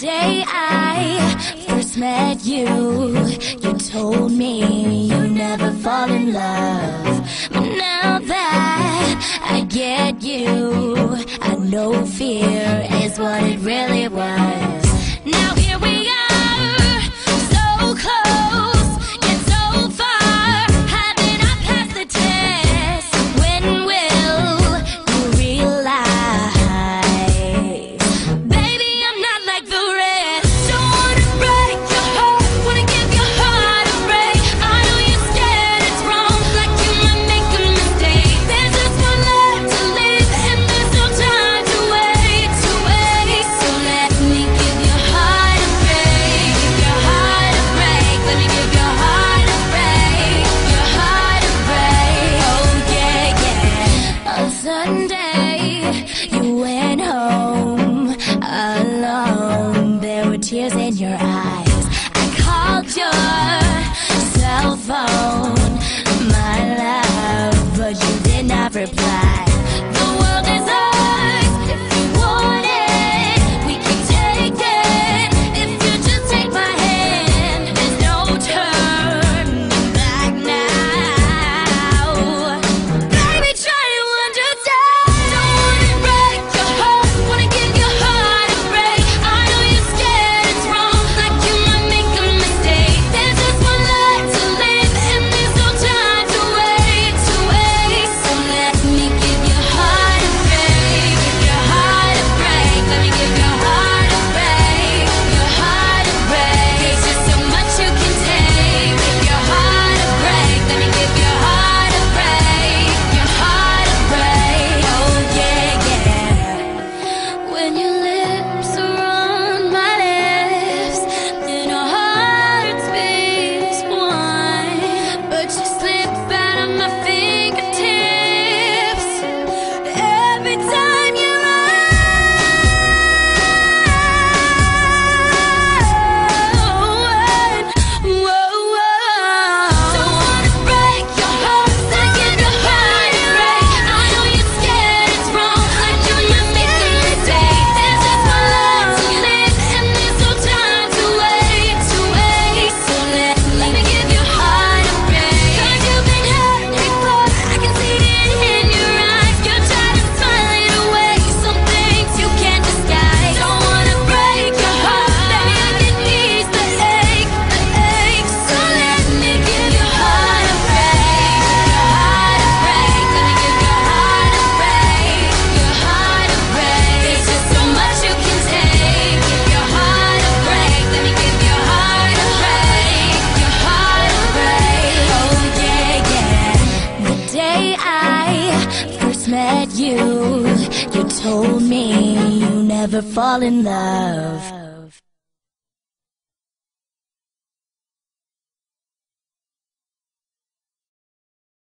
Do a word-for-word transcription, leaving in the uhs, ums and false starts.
day I first met you, you told me you never fall in love. But now that I get you, I know fear is what it really was. Now here we are, so close, yet so far. Haven't I passed the test? When will you realize, baby, I'm not like the rest? Don't wanna break your heart, wanna give your heart a break. I know you're scared it's wrong, like you might make a mistake. There's just one life to live, and there's no time to wait, to wait. So let me give your heart a break, give your heart a break. Let me give your heart a break, your heart a break. Oh yeah, yeah. On Sunday, you went home alone. There were tears in your eyes. I called your cell phone, my love, but you did not reply. The world is ours if you want it. We can take it if you just take my hand. There's no turning back now. Baby, try to understand. Don't wanna break your heart, wanna give your heart a break. I know you're scared it's wrong, like you might make a mistake. There's just one life to live, and there's no time to wait, to wait. So let me give your heart a break, give your heart a break. Let me give your heart a break, your heart a break. There's just so much you can take. Give your heart a break. Let me give your heart a break, your heart a break. Oh yeah, yeah. When your lips are on my lips, then our hearts beat one. But you slip out of my fingertips every time you run. Whoa, whoa. Don't wanna break your heart, I give your heart a break. I know you're scared it's wrong, like you might make a mistake. There's just one life to live, and there's no time to wait, to wait. So let me give your heart a break. 'Cause you've been hurt before, I can see it in your eyes. You're trying to smile it away, some things you can't disguise. Don't wanna break your heart, baby, I can ease the ache, the ache. So let me give your heart a break, your heart a break. Let me give your heart a break, your heart a break. There's just so much you can take. Give your heart a break. Let me give your heart a break, your heart a break. Oh yeah, yeah. The day I first met you, you told me you never fall in love.